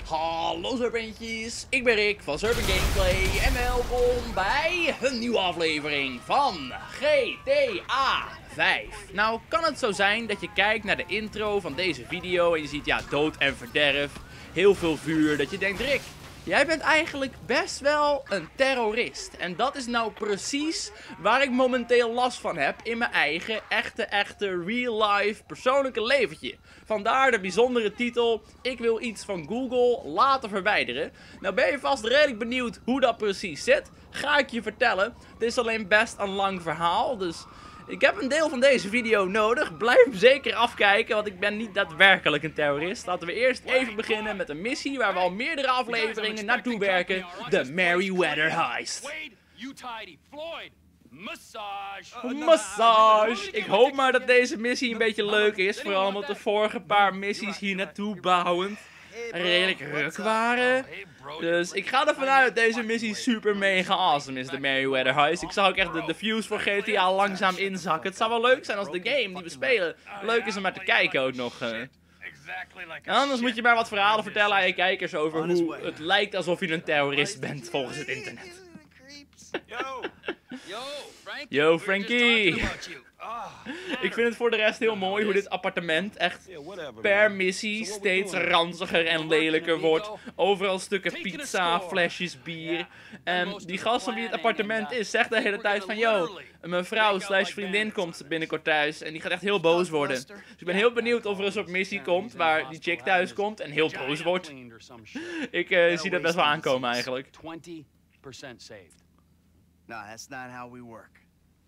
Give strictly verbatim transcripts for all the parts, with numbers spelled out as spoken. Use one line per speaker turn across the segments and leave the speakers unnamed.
Hallo Serpentjes, ik ben Rick van Serpent Gameplay en welkom bij een nieuwe aflevering van G T A vijf. Nou, kan het zo zijn dat je kijkt naar de intro van deze video en je ziet ja, dood en verderf, heel veel vuur, dat je denkt, Rick, jij bent eigenlijk best wel een terrorist. En dat is nou precies waar ik momenteel last van heb in mijn eigen, echte, echte, real-life, persoonlijke leventje. Vandaar de bijzondere titel, ik wil iets van Google laten verwijderen. Nou ben je vast redelijk benieuwd hoe dat precies zit. Ga ik je vertellen. Het is alleen best een lang verhaal, dus ik heb een deel van deze video nodig. Blijf hem zeker afkijken, want ik ben niet daadwerkelijk een terrorist. Laten we eerst even beginnen met een missie waar we al meerdere afleveringen naartoe werken. De Merryweather Heist. Massage. Ik hoop maar dat deze missie een beetje leuk is. Vooral omdat de vorige paar missies hier naartoe bouwend redelijk ruk waren. Dus ik ga ervan uit dat deze missie super mega awesome is, de Merryweather Heist. Ik zag ook echt de, de views voor G T A langzaam inzakken. Het zou wel leuk zijn als de game die we spelen leuk is om maar te kijken ook nog. Uh. En anders moet je maar wat verhalen vertellen aan je kijkers over hoe het lijkt alsof je een terrorist bent volgens het internet. Yo Frankie! Ik vind het voor de rest heel mooi hoe dit appartement echt per missie steeds ranziger en lelijker wordt. Overal stukken pizza, flesjes bier. En die gast van wie het appartement is zegt de hele tijd van yo, mijn vrouw slash vriendin komt binnenkort thuis en die gaat echt heel boos worden. Dus ik ben heel benieuwd of er een soort missie komt waar die chick thuis komt en heel boos wordt. Ik uh, zie dat best wel aankomen eigenlijk.
No, that's not how we work.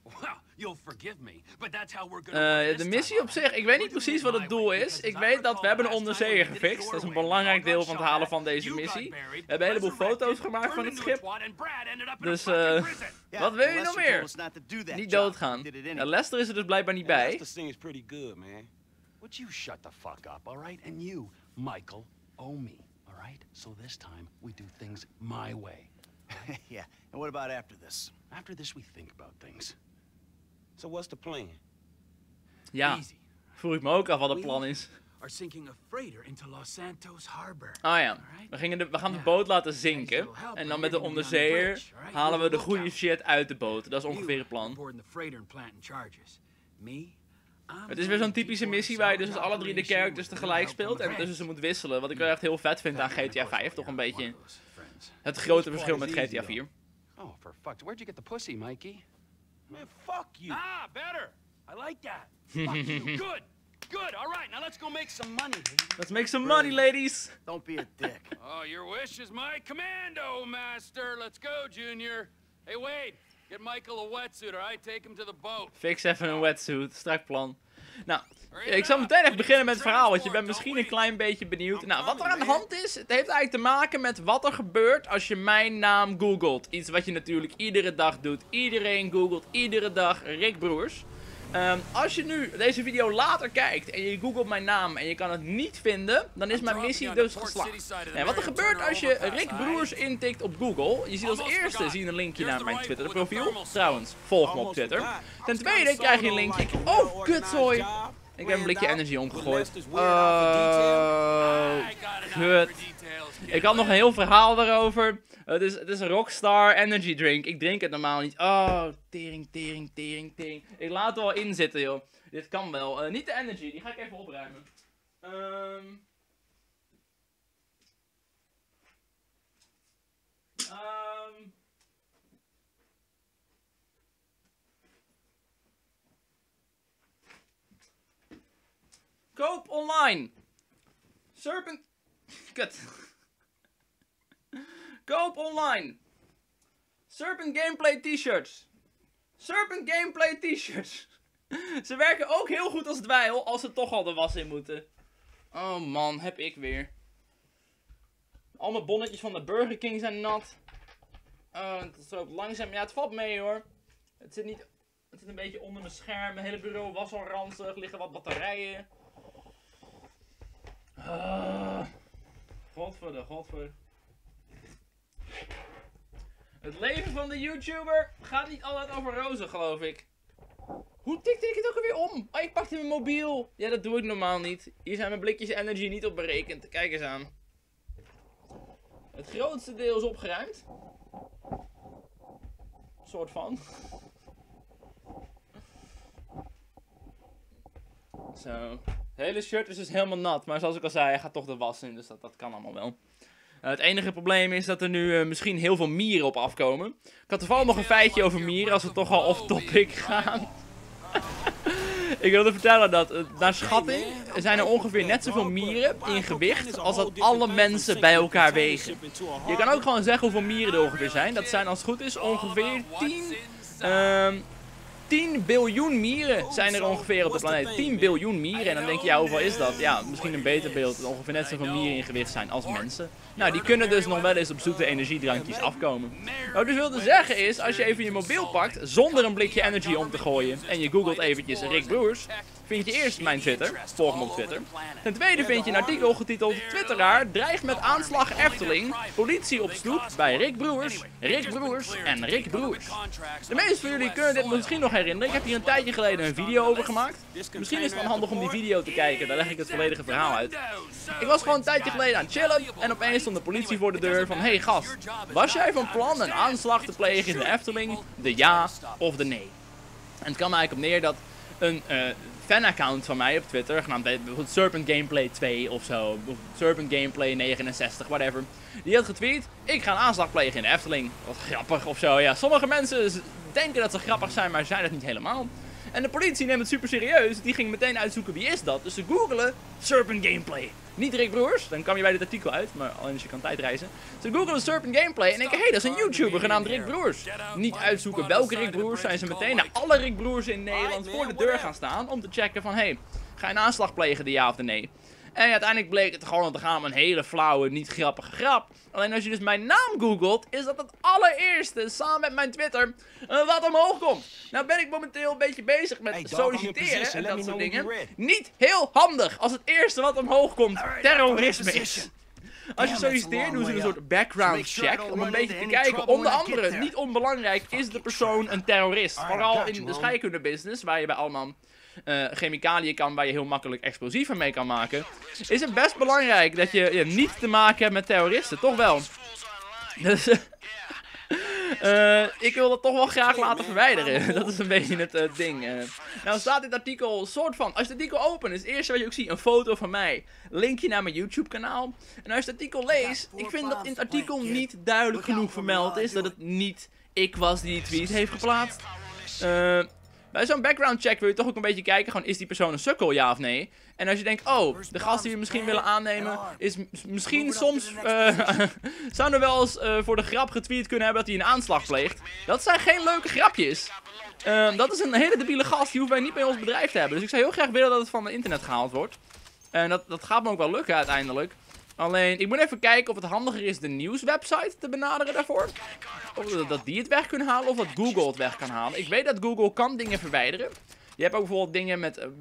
Uh, de missie op zich, ik weet niet precies wat het doel is. Ik weet dat we hebben een onderzeeër gefixt. Dat is een belangrijk deel van het halen van deze missie. We hebben een heleboel foto's gemaakt van het schip. Dus, uh, wat wil je nog meer? Niet doodgaan. Ja, Lester is er dus blijkbaar niet bij.
Would you shut the fuck up, alright? And you, Michael, owe me, alright? So this time we do things my way.
Yeah, and what about after this?
After this we think about things.
So what's the plan?
Ja, vroeg ik me ook af wat het plan is.
Are sinking a freighter into Los Santos Harbor.
Ah ja, we, gingen de, we gaan de boot laten zinken. En dan met de onderzeeër halen we de goede shit uit de boot. Dat is ongeveer het plan. Het is weer zo'n typische missie waar je dus alle drie de characters tegelijk speelt en tussen ze moet wisselen. Wat ik wel echt heel vet vind aan G T A vijf. Toch een beetje het grote verschil met G T A vier.
Oh, for fuck's where'd you get the pussy, Mikey? Man, fuck you. Ah, better. I like that. Fuck you. Good. Good. All right, now let's go make some money.
Let's make some money, ladies.
Don't be a dick.
Oh, your wish is my commando, master. Let's go, Junior. Hey, Wade. Get Michael a wetsuit, all right? Take him to the boat.
Fix even een wetsuit. Strak plan. Nou, ik zal meteen even beginnen met het verhaal, want je bent misschien een klein beetje benieuwd. Nou, wat er aan de hand is, het heeft eigenlijk te maken met wat er gebeurt als je mijn naam googelt. Iets wat je natuurlijk iedere dag doet. Iedereen googelt iedere dag Rick Broers. Um, als je nu deze video later kijkt en je googelt mijn naam en je kan het niet vinden, dan is mijn missie dus geslaagd. En wat er gebeurt als je Rick Broers intikt op Google, je ziet als eerste zie je een linkje naar mijn Twitter profiel. Trouwens, volg me op Twitter. Ten tweede krijg je een linkje. Oh, kutzooi! Ik heb een blikje energy omgegooid. Oh, kut. Ik had nog een heel verhaal daarover. Het is, het is een Rockstar Energy Drink. Ik drink het normaal niet. Oh, tering, tering, tering, tering. Ik laat het wel in zitten, joh. Dit kan wel. Uh, niet de energy, die ga ik even opruimen. Um... Um... Koop online. Serpent... Kut. Koop online. Serpent Gameplay t-shirts. Serpent Gameplay t-shirts. Ze werken ook heel goed als dweil als ze toch al de was in moeten. Oh man, heb ik weer. Al mijn bonnetjes van de Burger King zijn nat. Oh, het stroopt langzaam. Ja, het valt mee hoor. Het zit niet... Het zit een beetje onder mijn scherm. Mijn hele bureau was al ranzig. Liggen wat batterijen. Ah. Godverdomme, godverdomme. Het leven van de YouTuber gaat niet altijd over rozen, geloof ik. Hoe tikte ik het ook alweer om? Oh, ik pakte mijn mobiel. Ja, dat doe ik normaal niet. Hier zijn mijn blikjes energy niet op berekend. Kijk eens aan. Het grootste deel is opgeruimd. Soort van. Zo. Het hele shirt is dus helemaal nat. Maar zoals ik al zei, hij gaat toch de was in. Dus dat, dat kan allemaal wel. Uh, het enige probleem is dat er nu uh, misschien heel veel mieren op afkomen. Ik had toevallig nog een feitje over mieren. Als we toch al off-topic gaan. Ik wilde vertellen dat, uh, naar schatting, zijn er ongeveer net zoveel mieren in gewicht als dat alle mensen bij elkaar wegen. Je kan ook gewoon zeggen hoeveel mieren er ongeveer zijn. Dat zijn als het goed is ongeveer tien... Uh, tien biljoen mieren zijn er ongeveer op de planeet. tien biljoen mieren. En dan denk je, ja, hoeveel is dat? Ja, misschien een beter beeld. Dat ongeveer net zoveel mieren in gewicht zijn als mensen. Nou, die kunnen dus nog wel eens op zoete energiedrankjes afkomen. Wat ik dus wilde zeggen is, als je even je mobiel pakt, zonder een blikje energy om te gooien, en je googelt eventjes Rick Broers, vind je eerst mijn Twitter, volg me op Twitter. Ten tweede vind je een artikel getiteld Twitteraar dreigt met aanslag Efteling, politie op stoep bij Rick Broers, Rick Broers en Rick Broers. De meesten van jullie kunnen dit misschien nog herinneren. Ik heb hier een tijdje geleden een video over gemaakt. Misschien is het wel handig om die video te kijken, daar leg ik het volledige verhaal uit. Ik was gewoon een tijdje geleden aan het chillen en opeens stond de politie voor de deur van, hey gast, was jij van plan een aanslag te plegen in de Efteling? De ja of de nee? En het kwam eigenlijk op neer dat een uh, fanaccount van mij op Twitter, genaamd bijvoorbeeld Serpent Gameplay twee of zo, Serpent Gameplay negenenzestig, whatever, die had getweet, ik ga een aanslag plegen in de Efteling. Wat grappig of zo, ja. Sommige mensen denken dat ze grappig zijn, maar zijn het niet helemaal. En de politie neemt het super serieus, die ging meteen uitzoeken wie is dat. Dus ze googelen Serpent Gameplay. Niet Rick Broers, dan kwam je bij dit artikel uit, maar alleen als je kan tijdreizen. Ze googelen Serpent Gameplay en denken, hé, hey, dat is een YouTuber genaamd Rick Broers. Niet uitzoeken welke Rick Broers, zijn ze meteen naar alle Rick Broers in Nederland voor de deur gaan staan om te checken van, hé, hey, ga je een aanslag plegen, de ja of de nee? En uiteindelijk bleek het gewoon te gaan om een hele flauwe, niet grappige grap. Alleen als je dus mijn naam googelt, is dat het allereerste, samen met mijn Twitter, uh, wat omhoog komt. Nou ben ik momenteel een beetje bezig met solliciteren en dat soort dingen. Niet heel handig als het eerste wat omhoog komt terrorisme is. Als je solliciteert, doen ze een soort background check om een beetje te kijken. Onder andere, niet onbelangrijk, is de persoon een terrorist. Vooral in de scheikundebusiness, waar je bij allemaal Uh, chemicaliën kan waar je heel makkelijk explosieven mee kan maken, is het best belangrijk dat je ja, niet te maken hebt met terroristen, toch wel. Dus uh, ik wil dat toch wel graag laten verwijderen. Dat is een beetje het uh, ding. Uh. Nou staat dit artikel soort van, als je het artikel opent, is het eerste wat je ook ziet een foto van mij, linkje naar mijn YouTube kanaal. En als je het artikel leest, ik vind dat in het artikel niet duidelijk genoeg vermeld is dat het niet ik was die die tweet heeft geplaatst. Uh, Bij zo'n background check wil je toch ook een beetje kijken, gewoon is die persoon een sukkel, ja of nee? En als je denkt, oh, de gast die we misschien willen aannemen, is misschien soms, uh, zou er wel eens uh, voor de grap getweet kunnen hebben dat hij een aanslag pleegt. Dat zijn geen leuke grapjes. Uh, dat is een hele debiele gast, die hoeven wij niet bij ons bedrijf te hebben. Dus ik zou heel graag willen dat het van het internet gehaald wordt. En dat, dat gaat me ook wel lukken uiteindelijk. Alleen, ik moet even kijken of het handiger is de nieuwswebsite te benaderen daarvoor. Of dat die het weg kunnen halen, of dat Google het weg kan halen. Ik weet dat Google kan dingen verwijderen. Je hebt ook bijvoorbeeld dingen met uh,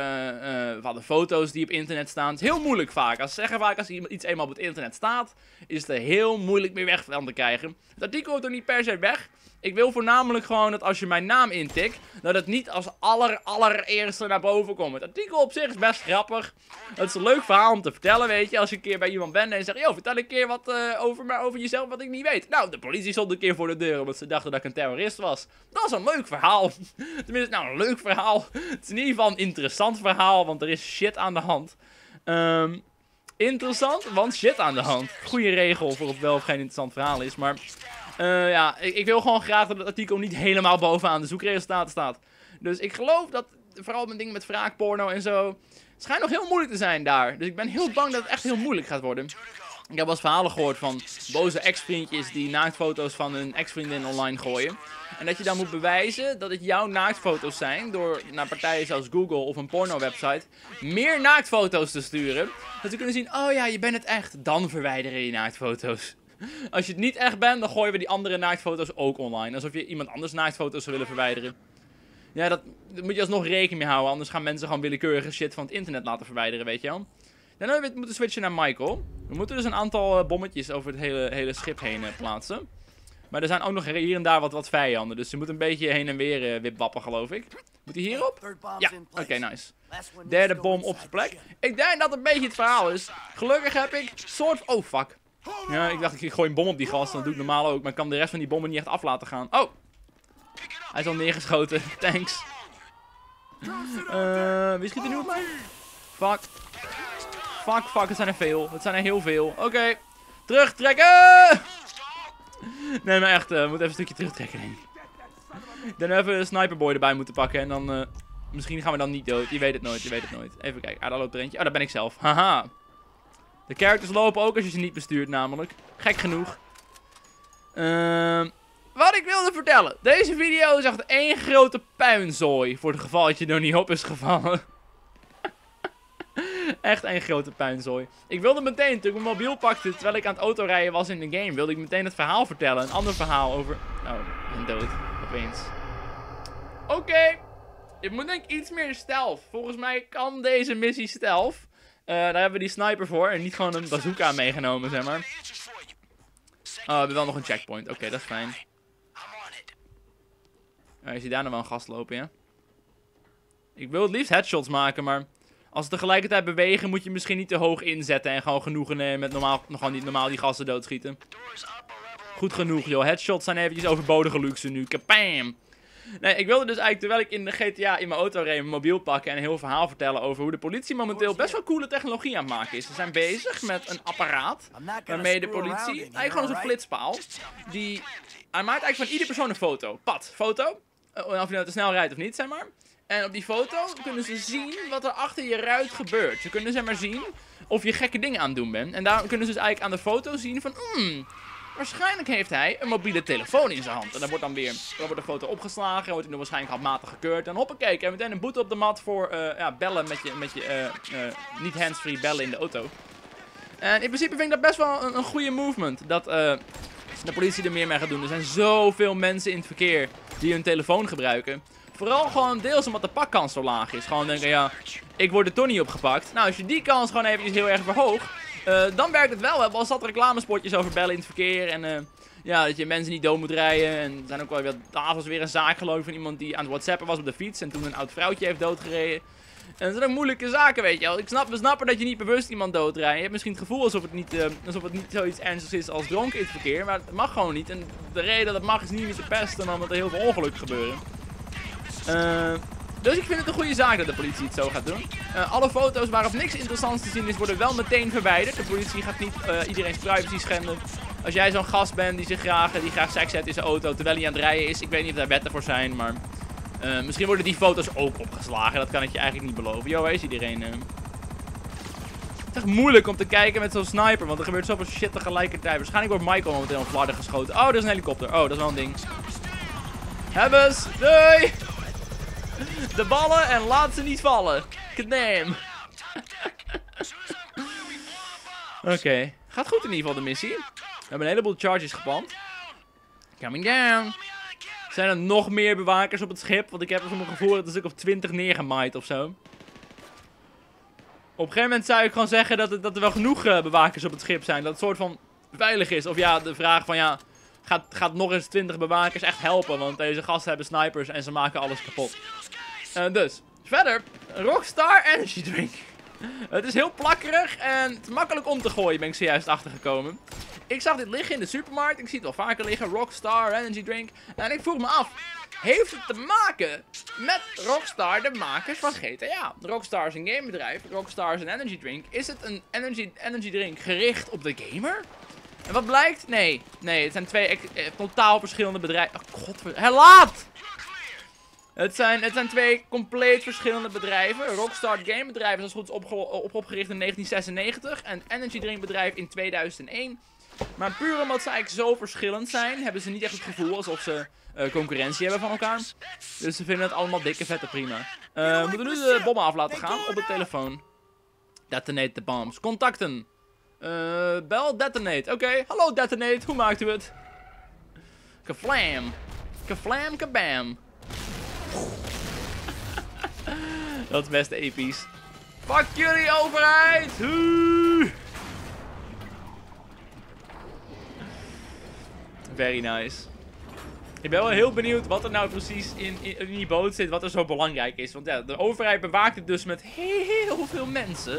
uh, uh, de foto's die op internet staan. Het is heel moeilijk vaak. Als ze zeggen vaak, als iets eenmaal op het internet staat, is het er heel moeilijk meer weg van te krijgen. Het artikel wordt ook niet per se weg. Ik wil voornamelijk gewoon dat als je mijn naam intikt, dat het niet als aller allereerste naar boven komt. Het artikel op zich is best grappig. Het is een leuk verhaal om te vertellen, weet je. Als je een keer bij iemand bent en zegt, yo, vertel een keer wat uh, over, maar over jezelf wat ik niet weet. Nou, de politie stond een keer voor de deur omdat ze dachten dat ik een terrorist was. Dat is een leuk verhaal. Tenminste, nou, een leuk verhaal. Het is in ieder geval een interessant verhaal, want er is shit aan de hand. Um, interessant, want shit aan de hand. Goeie regel voor of wel of geen interessant verhaal is, maar... Uh, ja, ik, ik wil gewoon graag dat het artikel niet helemaal bovenaan de zoekresultaten staat. Dus ik geloof dat, vooral met dingen met wraakporno en zo, het schijnt nog heel moeilijk te zijn daar. Dus ik ben heel bang dat het echt heel moeilijk gaat worden. Ik heb wel eens verhalen gehoord van boze ex-vriendjes die naaktfoto's van hun ex-vriendin online gooien. En dat je dan moet bewijzen dat het jouw naaktfoto's zijn door naar partijen zoals Google of een porno-website meer naaktfoto's te sturen. Dat ze kunnen zien, oh ja, je bent het echt, dan verwijderen je naaktfoto's. Als je het niet echt bent, dan gooien we die andere naaktfoto's ook online. Alsof je iemand anders naaktfoto's zou willen verwijderen. Ja, dat, dat moet je alsnog rekening mee houden. Anders gaan mensen gewoon willekeurige shit van het internet laten verwijderen, weet je wel. Dan hebben we moeten switchen naar Michael. We moeten dus een aantal uh, bommetjes over het hele, hele schip heen uh, plaatsen. Maar er zijn ook nog hier en daar wat, wat vijanden. Dus ze moeten een beetje heen en weer uh, wipwappen, geloof ik. Moet hij hierop? Ja, oké, okay, nice. Derde bom op zijn plek. Ik denk dat een beetje het verhaal is. Gelukkig heb ik soort... Oh, fuck. Ja, ik dacht ik gooi een bom op die gast. Dat doe ik normaal ook. Maar ik kan de rest van die bommen niet echt af laten gaan. Oh! Hij is al neergeschoten. Thanks. Uh, wie schiet er nu op mij? Fuck. Fuck, fuck. Het zijn er veel. Het zijn er heel veel. Oké. Okay. Terugtrekken! Nee, maar echt. Uh, we moeten even een stukje terugtrekken, denk ik. Dan even een sniperboy erbij moeten pakken. En dan... Uh, misschien gaan we dan niet dood. Je weet het nooit. Je weet het nooit. Even kijken. Ah, daar loopt er eentje. Oh, daar ben ik zelf. Haha. De characters lopen ook als je ze niet bestuurt, namelijk. Gek genoeg. Uh, wat ik wilde vertellen. Deze video is echt één grote puinzooi. Voor het geval dat je er niet op is gevallen. Echt één grote puinzooi. Ik wilde meteen, toen ik mijn mobiel pakte, terwijl ik aan het autorijden was in de game, wilde ik meteen het verhaal vertellen. Een ander verhaal over... Oh, ik ben dood. Opeens. Oké. Okay. Dit moet denk ik iets meer stealth. Volgens mij kan deze missie stealth. Uh, daar hebben we die sniper voor. En niet gewoon een bazooka meegenomen, zeg maar. Oh, we hebben wel nog een checkpoint. Oké, okay, dat is fijn. Uh, je ziet daar nog wel een gast lopen, ja. Ik wil het liefst headshots maken, maar... Als ze tegelijkertijd bewegen, moet je misschien niet te hoog inzetten. En gewoon genoegen nemen met normaal, gewoon niet normaal die gasten doodschieten. Goed genoeg, joh. Headshots zijn eventjes overbodige luxe nu. Kapam! Nee, ik wilde dus eigenlijk, terwijl ik in de G T A in mijn auto reed, mijn mobiel pakken en een heel verhaal vertellen over hoe de politie momenteel best wel coole technologie aan het maken is. Ze zijn bezig met een apparaat waarmee de politie, eigenlijk gewoon als een flitspaal, die, hij maakt eigenlijk van ieder persoon een foto. Pad, foto. Uh, of je nou te snel rijdt of niet, zeg maar. En op die foto kunnen ze zien wat er achter je ruit gebeurt. Ze kunnen zeg maar zien of je gekke dingen aan het doen bent. En daar kunnen ze dus eigenlijk aan de foto zien van... Hmm, waarschijnlijk heeft hij een mobiele telefoon in zijn hand. En dan wordt dan weer dan wordt de foto opgeslagen. En wordt hij dan waarschijnlijk handmatig gekeurd. En hoppakee, en meteen een boete op de mat voor uh, ja, bellen met je, met je uh, uh, niet handsfree bellen in de auto. En in principe vind ik dat best wel een, een goede movement. Dat uh, de politie er meer mee gaat doen. Er zijn zoveel mensen in het verkeer die hun telefoon gebruiken. Vooral gewoon deels omdat de pakkans zo laag is. Gewoon denken, ja, ik word er toch niet opgepakt. Nou, als je die kans gewoon eventjes heel erg verhoogt, uh, dan werkt het wel. We hebben al zat reclamespotjes over bellen in het verkeer. En uh, ja, dat je mensen niet dood moet rijden. En er zijn ook wel weer, daar was weer een zaak geloof ik van iemand die aan het whatsappen was op de fiets. En toen een oud vrouwtje heeft doodgereden. En dat zijn ook moeilijke zaken, weet je wel. Ik snap, we snappen dat je niet bewust iemand doodrijdt. Je hebt misschien het gevoel alsof het niet, uh, alsof het niet zoiets ernstigs is als dronken in het verkeer. Maar het mag gewoon niet. En de reden dat het mag is niet met de pest en omdat er heel veel ongelukken gebeuren. Uh, dus ik vind het een goede zaak dat de politie het zo gaat doen. Uh, alle foto's waarop niks interessants te zien is, worden wel meteen verwijderd. De politie gaat niet uh, iedereen's privacy schenden. Als jij zo'n gast bent die zich graag, die graag seks heeft in zijn auto terwijl hij aan het rijden is. Ik weet niet of daar wetten voor zijn, maar uh, misschien worden die foto's ook opgeslagen. Dat kan ik je eigenlijk niet beloven. Yo, waar is iedereen? Uh... Het is echt moeilijk om te kijken met zo'n sniper, want er gebeurt zoveel shit tegelijkertijd. Waarschijnlijk wordt Michael momenteel een flarden geschoten. Oh, er is een helikopter. Oh, dat is wel een ding. Hebbes, doei! De ballen en laat ze niet vallen. Knam. Oké. Okay. Gaat goed in ieder geval de missie. We hebben een heleboel charges geplant. Coming down. Zijn er nog meer bewakers op het schip? Want ik heb er zo'n gevoel dat een stuk of twintig neergemaaid of zo. Op een gegeven moment zou ik gewoon zeggen dat, het, dat er wel genoeg uh, bewakers op het schip zijn. Dat het soort van veilig is. Of ja, de vraag van ja... Gaat, gaat nog eens twintig bewakers echt helpen, want deze gasten hebben snipers en ze maken alles kapot. Uh, dus, verder, Rockstar Energy Drink. Het is heel plakkerig en het is makkelijk om te gooien, ben ik zojuist achtergekomen. Ik zag dit liggen in de supermarkt, ik zie het wel vaker liggen, Rockstar Energy Drink. En ik vroeg me af, heeft het te maken met Rockstar, de makers van G T A? Rockstar is een gamebedrijf, Rockstar is een energy drink. Is het een energy, energy drink gericht op de gamer? En wat blijkt? Nee, nee, het zijn twee eh, totaal verschillende bedrijven. Oh, godver... Herlaat! Het zijn, het zijn twee compleet verschillende bedrijven. Rockstar Game bedrijf is als goed is opge op opgericht in negentien zesennegentig. En Energy Drink bedrijf in tweeduizend één. Maar puur omdat ze eigenlijk zo verschillend zijn, hebben ze niet echt het gevoel alsof ze uh, concurrentie hebben van elkaar. Dus ze vinden het allemaal dikke vette prima. Uh, we moeten nu de bommen af laten gaan op de telefoon. Detonate the bombs. Contacten. Uh, bel detonate. Oké, okay. Hallo detonate, hoe maakt u het? Kaflam. Kaflam kabam. Dat is best episch. Fuck jullie overheid! Huuuuh. Very nice. Ik ben wel heel benieuwd wat er nou precies in, in, in die boot zit, wat er zo belangrijk is. Want ja, de overheid bewaakt het dus met heel veel mensen.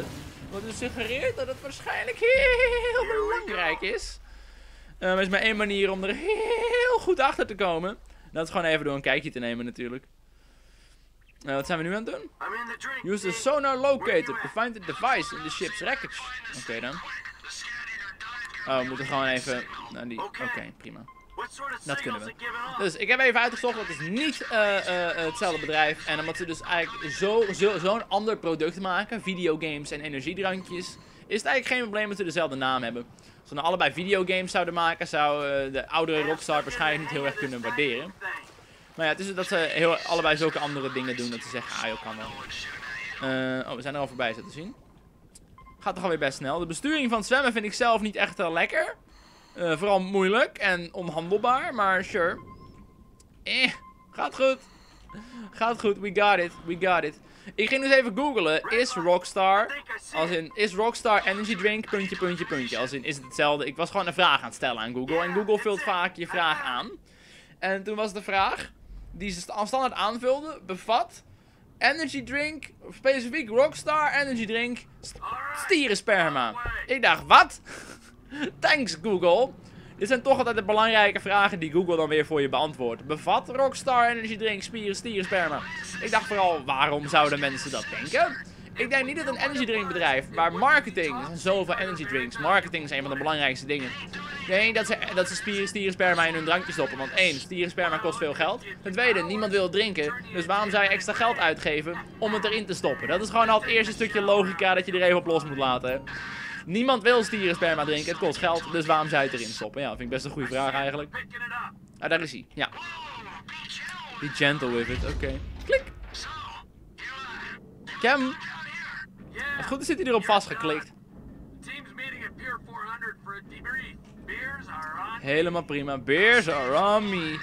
Wat dus suggereert dat het waarschijnlijk heel belangrijk is. Uh, er is maar één manier om er heel goed achter te komen. Dat is gewoon even door een kijkje te nemen natuurlijk. Uh, wat zijn we nu aan het doen? Use the sonar locator to find the device in the ship's wreckage. Oké okay, dan. Oh, we moeten gewoon even... Nou, die... Oké, okay, prima. Dat kunnen we. Dus ik heb even uitgezocht, dat is niet uh, uh, hetzelfde bedrijf. En omdat ze dus eigenlijk zo'n zo, zo ander product maken, videogames en energiedrankjes, is het eigenlijk geen probleem dat ze dezelfde naam hebben. Als we nou allebei videogames zouden maken, zou uh, de oudere Rockstar waarschijnlijk niet heel erg kunnen waarderen. Maar ja, het is dat ze heel, allebei zulke andere dingen doen, dat ze zeggen, ah joh, kan wel. Uh, oh, we zijn er al voorbij, zo te zien. Gaat toch alweer best snel. De besturing van het zwemmen vind ik zelf niet echt uh, lekker. Uh, vooral moeilijk en onhandelbaar, maar sure. Eh, gaat goed. Gaat goed, we got it, we got it. Ik ging dus even googlen, is Rockstar, als in, is Rockstar Energy Drink, puntje, puntje, puntje. Als in, is het hetzelfde? Ik was gewoon een vraag aan het stellen aan Google. En Google vult vaak je vraag aan. En toen was de vraag, die ze standaard aanvulden, bevat... Energy drink, specifiek Rockstar Energy drink, st stierensperma. Ik dacht, wat? Thanks Google. Dit zijn toch altijd de belangrijke vragen die Google dan weer voor je beantwoordt. Bevat Rockstar Energy drink, spieren, stierensperma. Ik dacht vooral, waarom zouden mensen dat denken? Ik denk niet dat een energy drink bedrijf, maar marketing, er zijn zoveel energy drinks. Marketing is een van de belangrijkste dingen. Nee, dat ze, dat ze spieren, stierensperma in hun drankje stoppen. Want één, stierensperma kost veel geld. Ten tweede, niemand wil het drinken. Dus waarom zou je extra geld uitgeven om het erin te stoppen? Dat is gewoon al het eerste stukje logica dat je er even op los moet laten. Hè? Niemand wil stierensperma drinken, het kost geld. Dus waarom zou je het erin stoppen? Ja, dat vind ik best een goede vraag eigenlijk. Ah, daar is hij. Ja. Be gentle with it, oké. Okay. Klik. Cam. Als het goed is zit hij erop vastgeklikt. Helemaal prima. Beers are on me.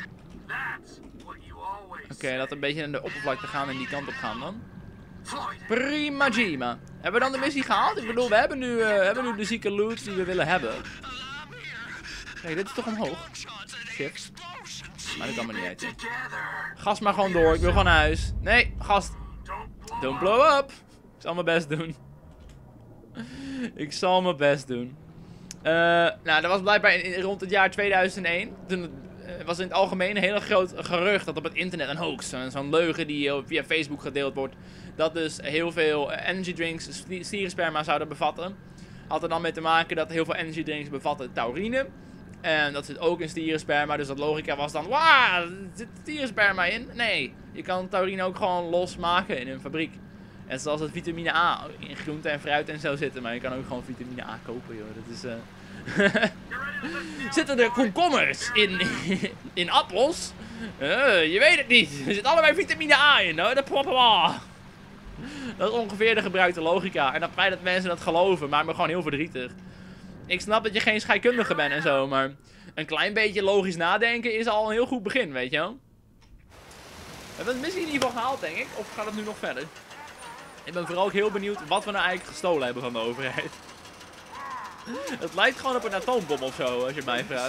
Oké, okay, laten we een beetje naar de oppervlakte gaan en die kant op gaan dan. Prima Gima. Hebben we dan de missie gehaald? Ik bedoel, we hebben nu, uh, hebben nu de zieke loot die we willen hebben. Kijk, dit is toch omhoog? Shit. Maar dat kan me niet uit. Gas maar gewoon door. Ik wil gewoon naar huis. Nee, gast. Don't blow up. Ik zal mijn best doen. Ik zal mijn best doen. Uh, nou, dat was blijkbaar in, in, rond het jaar tweeduizend één. Toen uh, was in het algemeen een heel groot gerucht dat op het internet een hoax, zo'n zo leugen die uh, via Facebook gedeeld wordt, dat dus heel veel uh, energy drinks stierensperma zouden bevatten. Had er dan mee te maken dat heel veel energy drinks bevatten taurine. En dat zit ook in stierensperma, dus dat logica was dan, wauw, er zit stierensperma in? Nee, je kan taurine ook gewoon losmaken in een fabriek. En zoals het vitamine A in groente en fruit en zo zitten, maar je kan ook gewoon vitamine A kopen, joh. Dat is, uh... Zitten er komkommers in, in appels? Uh, je weet het niet. Er zit allebei vitamine A in, hoor. Dat Dat is ongeveer de gebruikte logica. En het feit dat mensen dat geloven, maakt me gewoon heel verdrietig. Ik snap dat je geen scheikundige bent en zo, maar een klein beetje logisch nadenken is al een heel goed begin, weet je wel. We hebben het misschien in ieder geval gehaald, denk ik. Of gaat het nu nog verder? Ik ben vooral ook heel benieuwd wat we nou eigenlijk gestolen hebben van de overheid. Het lijkt gewoon op een atoombom of zo, als je mij vraagt.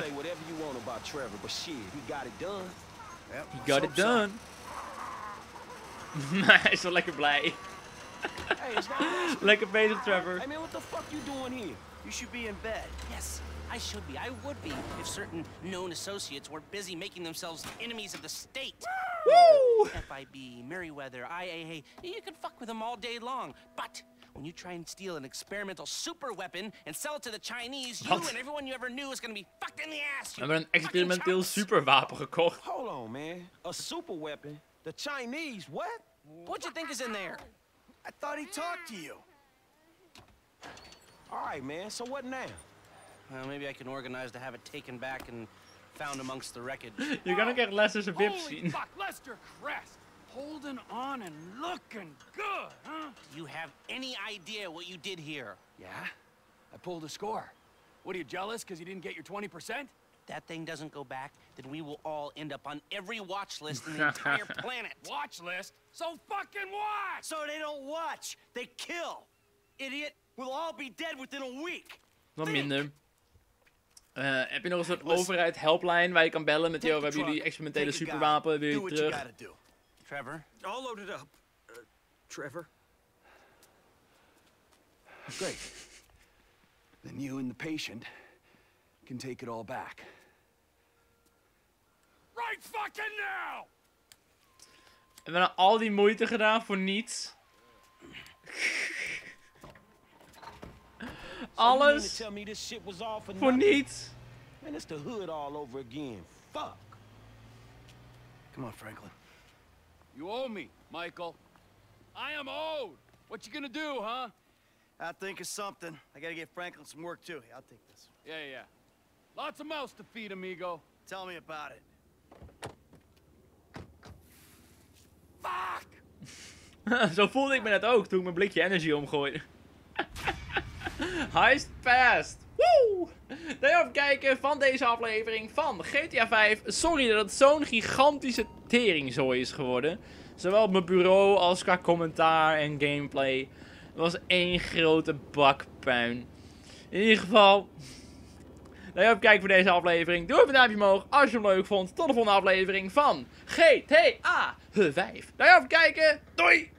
He got it done. Hij is wel lekker blij. Lekker bezig, Trevor.
Hey man, what the fuck you doing here? You should be in bed.
Yes, I should be. I would be if certain known associates were busy making themselves enemies of the state.
Woo!
F I B, Merryweather, I A A, you can fuck with them all day long. But when you try and steal an experimental super weapon and sell it to the Chinese, you
Wat?
and everyone you ever knew is gonna be fucked in the ass.
We hebben een experimenteel superwapen gekocht.
Hold on, man. A super weapon? The Chinese? What?
What do you think is in there?
I thought he talked to you. All right, man. So what now?
Well, maybe I can organize to have it taken back and found amongst the wreckage.
Je kan ook echt Lester's vips
Holy
zien.
fuck, Lester Crest! Holding on and looking good, huh?
Do you have any idea what you did here?
Yeah? I pulled a score. What, are you jealous because you didn't get your twenty percent?
That thing doesn't go back, then we will all end up on every watch list in the entire planet.
Watch list? So fucking what?
So they don't watch. They kill. Idiot. We'll all be dead within a week.
Wat minder. Uh, heb je nog een soort overheid helpline waar je kan bellen met, joh, we hebben jullie experimentele superwapen, wil je terug?
Trevor?
All loaded up. Uh, Trevor?
Great. Then you and the patient can take it all back. Right fucking now!
We hebben nou al die moeite gedaan voor niets. Alles voor niets.
Man, it's the hood all over again. Fuck.
Come on, Franklin.
You owe me, Michael. I am owed. What you gonna do, huh?
I'll think of something. I gotta get Franklin some work too. I'll take this.
Yeah, yeah. Lots of mouths to feed, amigo.
Tell me about it.
Fuck!
Zo voelde ik me net ook toen ik mijn blikje energy omgooide. Heist fast. Woe! Daarover kijken van deze aflevering van G T A vijf. Sorry dat het zo'n gigantische teringzooi is geworden. Zowel op mijn bureau als qua commentaar en gameplay. Het was één grote bak puin. In ieder geval, daarover kijken voor deze aflevering. Doe even een duimpje omhoog als je hem leuk vond. Tot de volgende aflevering van G T A vijf. Daarover kijken. Doei!